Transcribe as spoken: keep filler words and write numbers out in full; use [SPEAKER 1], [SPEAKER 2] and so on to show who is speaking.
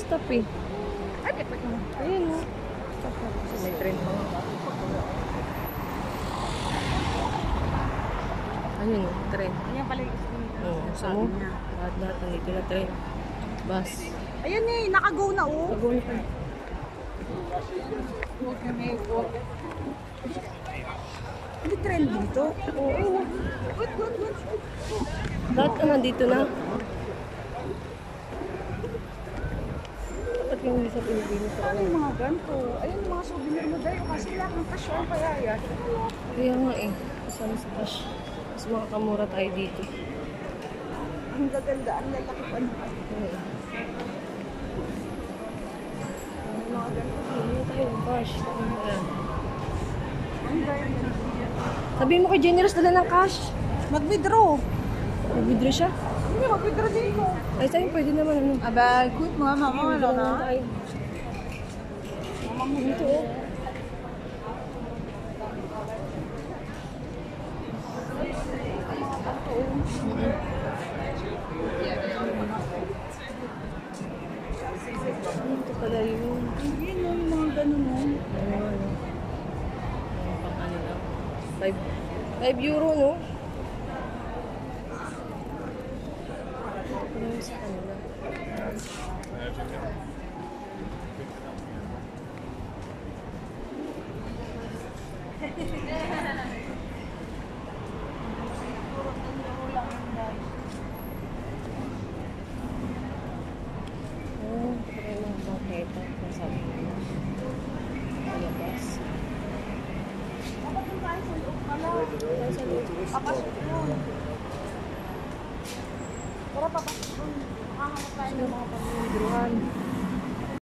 [SPEAKER 1] stop eh.
[SPEAKER 2] Ay, dapat mo.
[SPEAKER 1] Ayun o. Stop na. Kasi may train pa nga. Ayun o, train.
[SPEAKER 2] Ayan pala yung gusto nito.
[SPEAKER 1] Oo, sa mo. Lahat-lahat nandito na train. Bus.
[SPEAKER 2] Ayan eh, naka-go na oh.
[SPEAKER 1] Pag-go na pa.
[SPEAKER 2] Hindi trend dito.
[SPEAKER 1] Oo.
[SPEAKER 2] Wait, wait, wait.
[SPEAKER 1] Lahat na nandito na. Dapat yung hindi sa Pilipinas.
[SPEAKER 2] Ano yung mga ganito? Ayun yung mga souvenir mo dahil kasi lahat ng kasyon kaya yan.
[SPEAKER 1] Kaya nga eh. Kasama sa cash. Mas makakamura tayo dito.
[SPEAKER 2] Ang gaganda, ang lalaki pa naman.
[SPEAKER 1] Oo.
[SPEAKER 2] Ang mga ganito.
[SPEAKER 1] Hindi tayo ng cash. Ayan.
[SPEAKER 2] Ang ganda.
[SPEAKER 1] Sabihin mo kay Generous dala ng cash.
[SPEAKER 2] Mag-withdraw.
[SPEAKER 1] Mag-withdraw siya.
[SPEAKER 2] Hindi, mag-withdraw dito.
[SPEAKER 1] Ay, sa'yo pwede naman ano.
[SPEAKER 2] Aba, good mga mama, wala na.
[SPEAKER 1] Tayo.
[SPEAKER 2] Mamang
[SPEAKER 1] Dito oh. Ito pala yun.
[SPEAKER 2] Hindi, no, yung mga ganun mo.
[SPEAKER 1] Ano, ano. Ano pang ano lang. Five, five euro, no? Ano yung sa kanila? Oh, kaya mga baketa. Kung sabi ko. Palabas.
[SPEAKER 2] Dapat yung kain sa loob pala.
[SPEAKER 1] Tayo sa loob.
[SPEAKER 2] Papasok yun. Tara, papasok yun. Makahanap tayo ng mga
[SPEAKER 1] Pangindruhan.